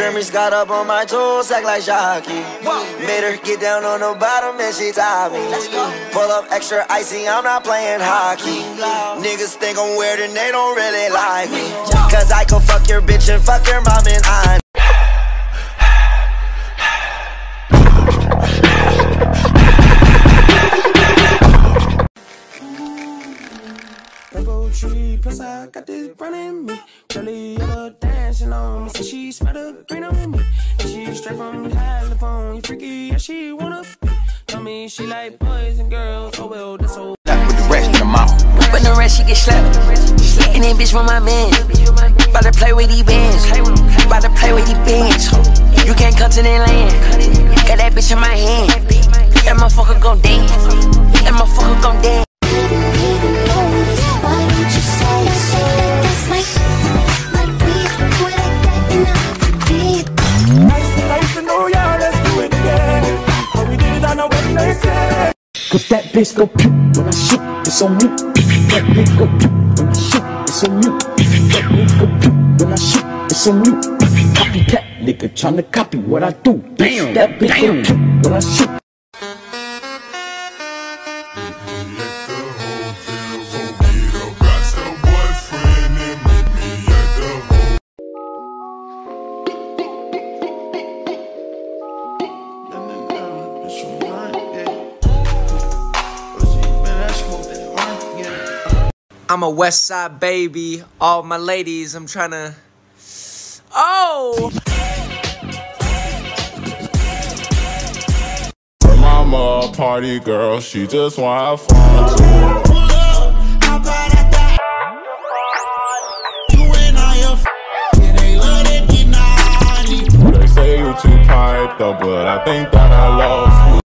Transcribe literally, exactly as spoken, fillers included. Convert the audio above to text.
Jeremy's got up on my toes, act like jockey. Made her get down on the bottom and she tied me. Pull up extra icy, I'm not playing hockey. Niggas think I'm weird and they don't really like me. Cause I can fuck your bitch and fuck your mom and I. Tree, plus I got this brand in me. Curly yellow dancing on me. Say she smell the green on me. And she straight from California. Freaky, yeah, she wanna be. Tell me she like boys and girls. Oh well, that's so. With the rest in the mouth. When the rest she get slapped. And then bitch from my man. About to play with these bands. About to play with these bands. You can't come to that land. Got that bitch in my hand. That motherfucker gon' dance. That motherfucker gon' dance. Cause that bitch go pew when I shoot, it's on me. That bitch go pew when I shoot, it's on me. That bitch go pew when I shoot, it's on me. Copycat nigga tryna copy what I do. Damn, that bitch go pew when I shoot. I'm a West Side baby. All my ladies, I'm trying to. Oh! Mama, a party girl, she just wanna have fun too. They say you too piped up, but I think that I love you.